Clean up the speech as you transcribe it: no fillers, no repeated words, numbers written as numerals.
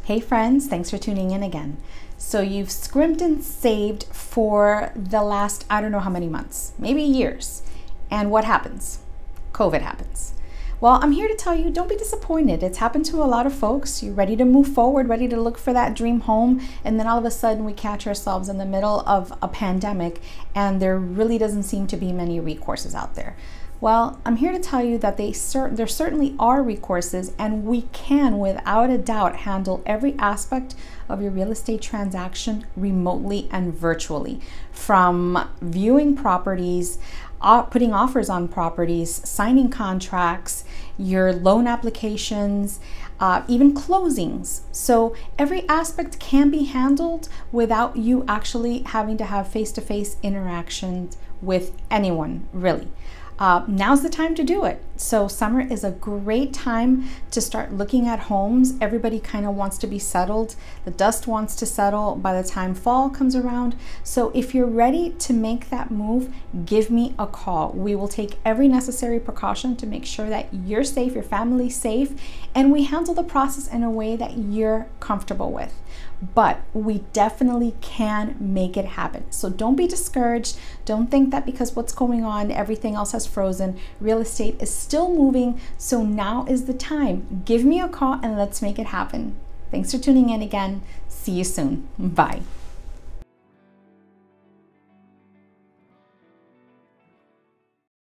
Hey friends, thanks for tuning in again. So you've scrimped and saved for the last, I don't know how many months, maybe years. And what happens? COVID happens. Well, I'm here to tell you, don't be disappointed. It's happened to a lot of folks. You're ready to move forward, ready to look for that dream home. And then all of a sudden we catch ourselves in the middle of a pandemic and there really doesn't seem to be many recourses out there. Well, I'm here to tell you that there certainly are recourses, and we can, without a doubt, handle every aspect of your real estate transaction remotely and virtually. From viewing properties, putting offers on properties, signing contracts, your loan applications, even closings. So every aspect can be handled without you actually having to have face-to-face interactions with anyone, really. Now's the time to do it. So summer is a great time to start looking at homes. Everybody kind of wants to be settled. The dust wants to settle by the time fall comes around. So if you're ready to make that move, give me a call. We will take every necessary precaution to make sure that you're safe, your family's safe, and we handle the process in a way that you're comfortable with. But we definitely can make it happen. So don't be discouraged. Don't think that because what's going on, everything else has frozen. Real estate is still moving. So now is the time. Give me a call and let's make it happen. Thanks for tuning in again. See you soon. Bye.